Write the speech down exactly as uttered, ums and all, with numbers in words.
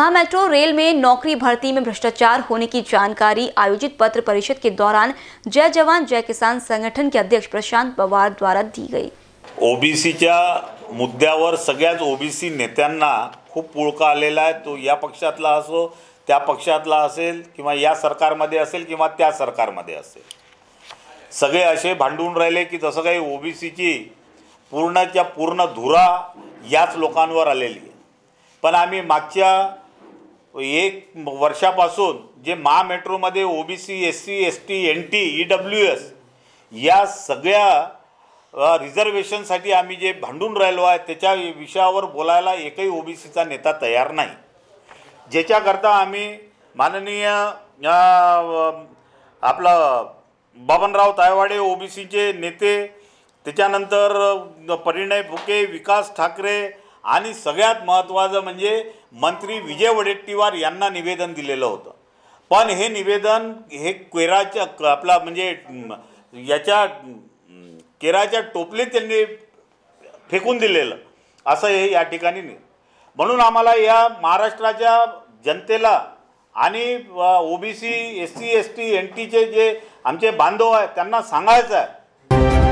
MahaMetro rail में नौकरी भर्ती में भ्रष्टाचार होने की जानकारी आयोजित पत्र परिषद के दौरान जय जवान जय किसान संगठन के अध्यक्ष प्रशांत पवार द्वारा दी गई। ओबीसीच्या मुद्द्यावर सगळ्याच ओबीसी नेत्यांना खूप पुळका आलेला आहे। तो या पक्षातला असो, त्या पक्षातला असेल किंवा या सरकारमध्ये असेल किंवा त्या सरकारमध्ये असेल, सगळे असे भांडून राहिले की जसं काही ओबीसीची पूर्णच्या पूर्ण धुरा याच लोकांवर आलेली आहे। पण आम्ही मागच्या एक वर्षापासून जे महामेट्रोमध्ये OBC, SC, ST, NT, EWS या सगळ्या रिझर्वेशनसाठी आम्ही जे भांडून राहिलो आहे त्याच्या विषयावर बोलायला एकही ओबीसीचा नेता तयार नाही। ज्याच्याकरता आम्ही माननीय आपलं बबनराव तायवाडे ओबीसीचे नेते, त्याच्यानंतर परिणय फुके, विकास ठाकरे आणि सगळ्यात महत्त्वाचं म्हणजे मंत्री विजय वडेट्टीवार यांना निवेदन दिलेलं होतं। पण हे निवेदन हे केराच्या आपला म्हणजे याच्या केराच्या टोपलीत त्यांनी फेकून दिलेलं असं हे या ठिकाणी नाही। म्हणून आम्हाला या महाराष्ट्राच्या जनतेला आणि ओबीसी, एससी, एसटी, एनटीचे जे आमचे बांधव आहेत त्यांना सांगायचं आहे